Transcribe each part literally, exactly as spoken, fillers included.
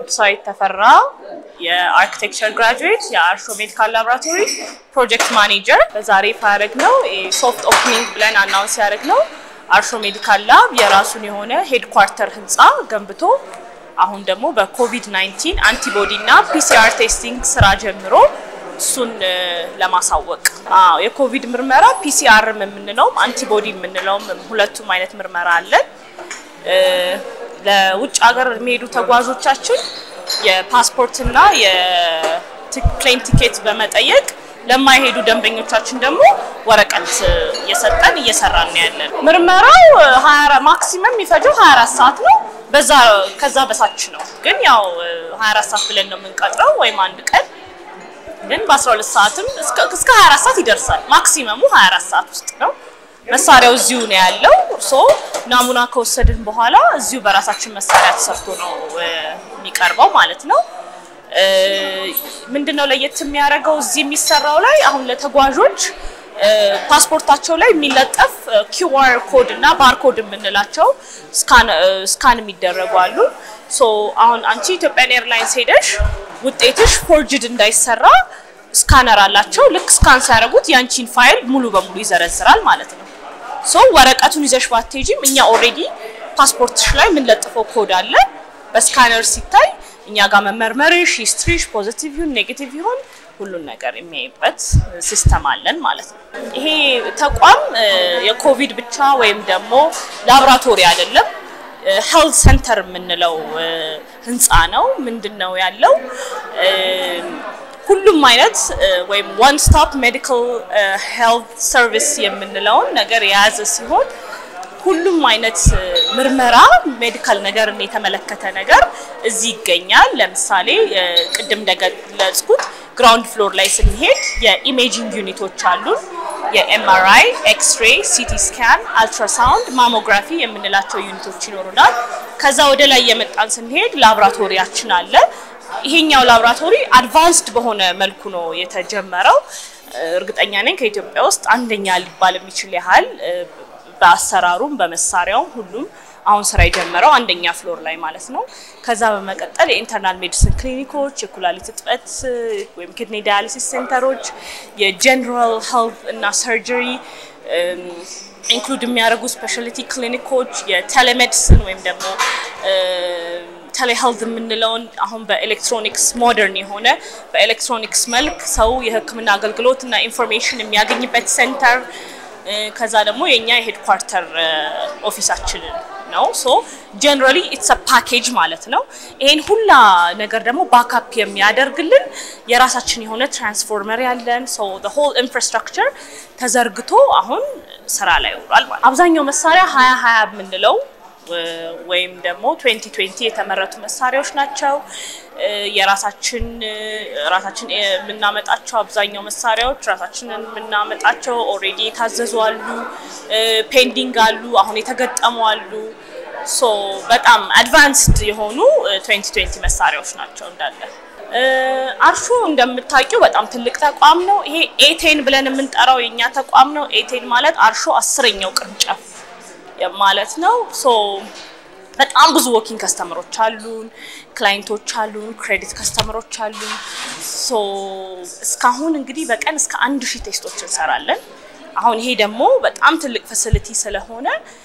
ሳይት ተፈራ የአርኪቴክቸር ግራጁዌት የአርሾ ሜዲካል ላብራቶሪ ፕሮጀክት ማኔጀር በዛሬ ፋረግ ነው ሶፍት ኦፕኒንግ ብለን አናውንስ ያደረግ ነው አርሾ ሜዲካል ላብ የራሱን የሆነ ሄድኳርተር ህንጻ ገንብቶ አሁን ደግሞ በኮቪድ ናይንቲን አንቲቦዲ እና ፒሲአር ቴስቲንግ ስራ ጀምሮ እሱን ለማሳወቅ አዎ የኮቪድ ምርመራ ፒሲአር የምንለው አንቲቦዲ የምንለው ሁለቱም አይነት ምርመራ አለ ለውጭ ሀገር የሚሄዱ ተጓዦቻችን የፓስፖርት እና የፕሌን ቲኬት በመጠየቅ ለማይሄዱ ደንበኞቻችን ደግሞ ወረቀት እየሰጠን እየሰራን ያለን ምርመራው ማክሲመም ይፈጀው ሃያ አራት ሰዓት ነው በዛ ከዛ በታች ነው ግን ያው ሃያ አራት ሰዓት ብለን ነው የምንቀጥረው ወይም አንድ ቀን ግን በ12 ሰዓትም እስከ እስከ ሃያ አራት ሰዓት ይደርሳል ማክሲመሙ ሃያ አራት ሰዓት ውስጥ ነው መሳሪያው እዚሁ ነው ያለው ሶ ናሙና ከወሰድን በኋላ እዚሁ በራሳችን መሳሪያ ተሰርቶ ነው የሚቀርበው ማለት ነው ምንድነው ለየት የሚያደርገው እዚህ የሚሰራው ላይ አሁን ለተጓዦች ፓስፖርታቸው ላይ የሚለጠፍ ኪውአር ኮድ እና ባርኮድ የምንላቸው ስካን ስካን የሚደረጉ አሉ ሶ አሁን አንቺ ኢትዮጵያን ኤርላይንስ ሄደሽ ውጤትሽ ፎርጅድ እንዳይሰራ ስካነር አላቸው ልክ ስካን ሲያደርጉት ያንቺን ፋይል ሙሉ በሙሉ ይዘረዝራል ማለት ነው ሶ ወረቀቱን ይዘሽ ባትሄጂም እኛ ኦሬዲ ፓስፖርትሽ ላይ ምን ለጥፈው ኮድ አለ በስካነር ሲታይ እኛ ጋር መመርመርሽ ሂስትሪሽ ፖዚቲቭ ይሁን ኔጌቲቭ ይሁን ሁሉን ነገር የሚያይበት ሲስተም አለን ማለት ነው ይሄ ተቋም የኮቪድ ብቻ ወይም ደግሞ ላብራቶሪ አይደለም ሄልት ሴንተር የምንለው ህንጻ ነው ምንድነው ያለው ሁሉም አይነት ወይም ዋን ስቶፕ ሜዲካል ሄልት ሰርቪስ የምንለው ነገር ያዘ ሲሆን ሁሉም አይነት ምርመራ ሜዲካል ነገር የተመለከተ ነገር እዚህ ይገኛል ለምሳሌ ቅድም እንደገለጽኩት ግራውንድ ፍሎር ላይ ስንሄድ የኢሜጂንግ ዩኒቶች አሉ የኤምአርአይ ኤክስ-ሬይ ሲቲ ስካን አልትራሳውንድ ማሞግራፊ የምንላቸው ዩኒቶች ይኖሩናል ከዛ ወደ ላይ የመጣን ስንሄድ ላብራቶሪያችን አለ ይሄኛው ላብራቶሪ አድቫንስድ በሆነ መልኩ ነው የተጀመረው እርግጠኛ ነኝ ከኢትዮጵያ ውስጥ አንደኛ ሊባል የሚችል ያህል በአሰራሩም በመሳሪያውም ሁሉም አሁን ስራ የጀመረው አንደኛ ፍሎር ላይ ማለት ነው ከዛ በመቀጠል የኢንተርናል ሜዲሲን ክሊኒኮች የኩላሊት እጥበት ወይም ኪድኒ ዳያሊሲስ ሴንተሮች የጀነራል ሄልት እና ሰርጀሪ ኢንክሉድ የሚያደርጉ ስፔሻሊቲ ክሊኒኮች የቴሌሜዲሲን ወይም ደግሞ ቴሌሄልት የምንለውን አሁን በኤሌክትሮኒክስ ሞደርን የሆነ በኤሌክትሮኒክስ መልክ ሰው የህክምና አገልግሎት እና ኢንፎርሜሽን የሚያገኝበት ሴንተር ከዛ ደግሞ የኛ ሄድኳርተር ኦፊሳችን ነው ሶ ጀነራሊ ኢትስ አ ፓኬጅ ማለት ነው ይሄን ሁላ ነገር ደግሞ ባክአፕ የሚያደርግልን የራሳችን የሆነ ትራንስፎርመር ያለን ሶ the whole infrastructure ተዘርግቶ አሁን ስራ ላይ ውሏል ማለት አብዛኛው መሳሪያ ሃያ ሃያ ምንለው ወይም ደግሞ twenty twenty የተመረቱ መሳሪያዎች ናቸው የራሳችን ራሳችን ምናመጣቸው አብዛኛው መሳሪያዎች ራሳችንን ምናመጣቸው ኦሬዲ ታዘዙ አሉ ፔንዲንግ አሉ አሁን የተገጠሙ አሉ ሶ በጣም አድቫንስድ የሆኑ twenty twenty መሳሪያዎች ናቸው እንዳለ አርሾ እንደምታውቂው በጣም ትልቅ ተቋም ነው ይሄ ኤ ቴን ብለን የምንጠራው የኛ ተቋም ነው ኤ ቴን ማለት አርሾ አስረኛው ቅርንጫፍ ማለት ነው ሶ በጣም ብዙ ወኪንግ ከስተመሮች አሉን ክላይንቶች አሉን ክሬዲት ከስተመሮች አሉን ሶ እስካሁን እንግዲህ በቀን እስከ one thousand ቴስቶች እንሰራለን አሁን ይሄ ደግሞ በጣም ትልቅ ፋሲሊቲ ስለሆነ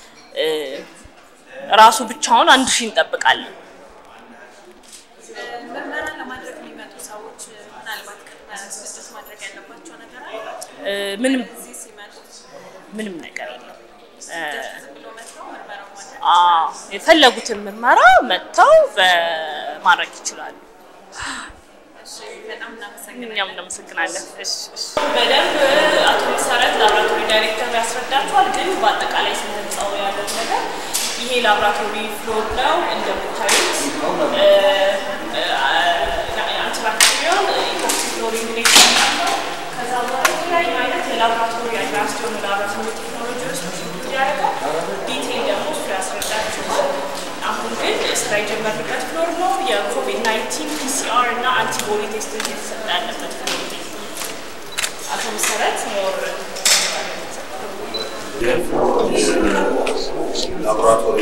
ራሱ ብቻውን one thousand እንጠብቃለን ምርመራ ለማድረግ የሚመጡ ሰዎች ምናልባት ከስድስት ማድረግ ያለባቸው ነገር አለ ምንም ምንም ነገር የለም አዎ የፈለጉትን ምርመራ መጥተው በማድረግ ይችላሉ እሺ በጣም እናመሰግናለን እሺ እሺ በደንብ አቶ መስራት ላብራቶሪ ዳይሬክተር ያስረዳቸዋል ግን በአጠቃላይ ስለተጻው ያለው ነገር ይሄ ላብራቶሪ ፍሎር ነው እንደምታዩት አንትራክቲዮን ኢኮክሲክሎሪን ነው ከዛ በኋላ ላይ ማለት የላብራቶሪ አድቫንስድ ላብራቶሪ ቴክኖሎጂዎች ያደርጋል ዲቴል ደግሞ ያስረዳቸዋል አሁን ግን ስራ የጀመርንበት ፍሎር ነው የኮቪድ ናይንቲን ፒሲአር እና አንቲቦዲ ቴስት እየተሰጠ ያለበት ፍሎር አቶ መስራት ሞር ላብራቶሪ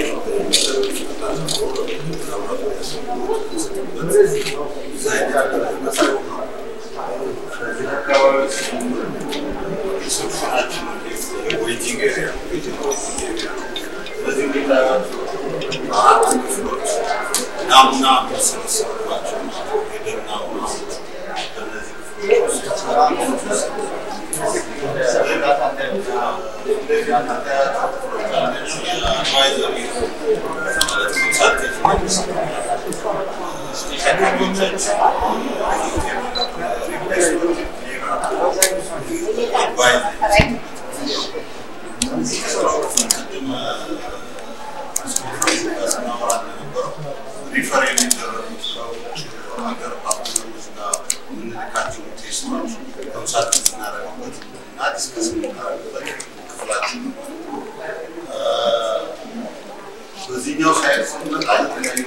በዚህኛው ሳይት ስንመጣ የተለያዩ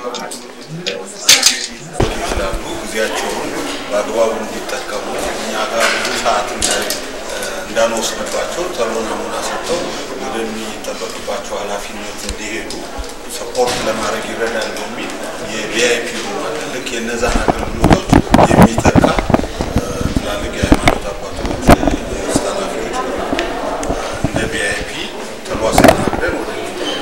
ይችላሉ ጊዜያቸውን በአግባቡ እንዲጠቀሙ እኛ ጋር ብዙ ሰዓት እንዳንወስድባቸው ቶሎ ነሙና ሰጥተው ወደሚጠበቅባቸው ኃላፊነት እንዲሄዱ ሰፖርት ለማድረግ ይረዳል በሚል የቪአይፒ ልክ የነዛን አገልግሎቶች የሚተካ ትላልቅ የሃይማኖት አባቶች ኃላፊዎች እንደ ቪአይፒ ቶሎ አስተናግደን ወደ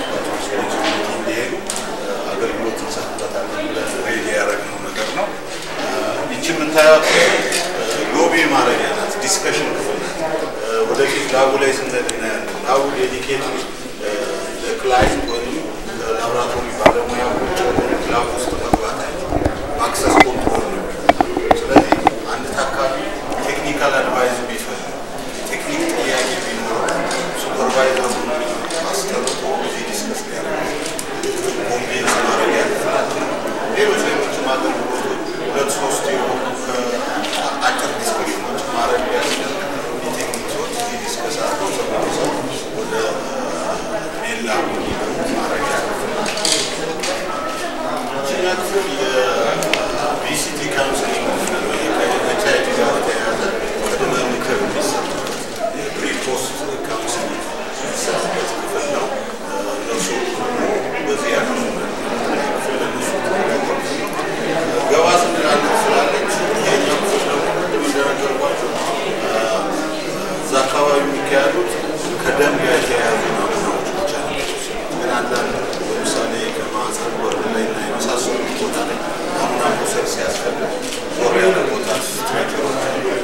አገልግሎት እንሰጥበታለን ብለን ሬዲ ያደረግነው ነገር ነው። ይቺ የምታዩት ሎቢ ማድረጊያ ናት፣ ዲስከሽን ክፍል ናት። ወደፊት ላቡ ላይ ስንሄድ እናያለን። ላቡ ዴዲኬት ለክላይንት ወይም ለላብራቶሪ ባለሙያዎች ላብ ውስጥ መግባት አይችልም። አክሰስ ኮንትሮል ነው። ስለዚህ አንድ ታካሚ ቴክኒካል አድቫይስ ቢፈልግ ቴክኒክ ጥያቄ ቢኖረው ሱፐርቫይዘሩ አስጠርቶ እዚህ ዲስከስ ሊያደርግ ኮንቬንስ ማድረግ ያለባቸው ሌሎች ሌሎችም አገልግሎቶች ሁለት ሶስት የሆኑ አጭር ዲስከሽኖች ማድረግ ያስችላል። የቴክኒክ ሰዎች እዚህ ዲስከስ አድርገው ሰው ወደ ሜላ ማድረግ ያለባቸው እችኛ ክፍል የቪሲቲ ካውንስሊንግ ከኤች አይ ቪ ጋር በተያያዘ ቅድመ ምክር የሚሰጥበት የፕሪ ፖስት ካውንስሊንግ የሚሰጥበት ክፍል ነው። እነሱ በዚህ ያለው ገባ ስንላለ ስላለች ይሄኛው ክፍል ደግሞ እንደነገርኳቸው እዛ አካባቢ የሚካሄዱት ከደም ጋር የተያያዙ ናሙናዎች ብቻ ናቸው። ግን አንዳንድ ለምሳሌ ከማህፀን በር ላይ እና የመሳሰሉት ቦታ ላይ ናሙና መውሰድ ሲያስፈልግ ዞር ያለ ቦታ ስትሬቸሮች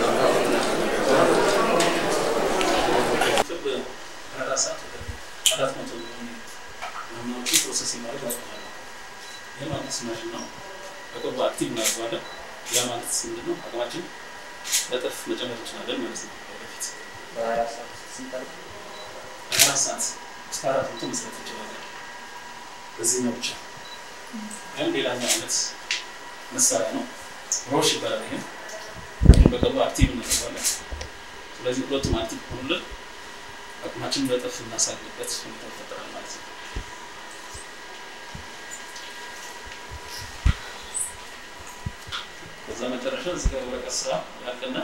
ማሽን ነው በቅርቡ አክቲቭ እናደርገዋለን። ያ ማለት ምንድነው? አቅማችን በጥፍ መጨመር እንችላለን ማለት ነው። ወደፊት በአራት ሰዓት ስንጠር አራት ሰዓት እስከ አራት መቶ መስራት እንችላለን። በዚህ ነው ብቻ ግን ሌላኛው አይነት መሳሪያ ነው። ሮሽ ይባላል። ይሄ በቅርቡ አክቲቭ እናደርገዋለን። ስለዚህ ሁለቱም አክቲቭ ሆነልን አቅማችን በጥፍ እናሳድግበት ሁኔታ ይፈጠራል ማለት ነው። ከዛ መጨረሻ እዚህ ጋር ወረቀት ስራ ያልከና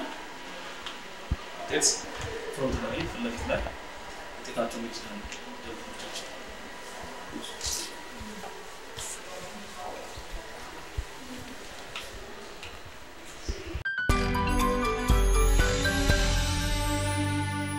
ቴክስ ፍሮንት ላይ ፍለፊት ላይ ቴካቸውን ይችላል ደብዳቤዎቻቸው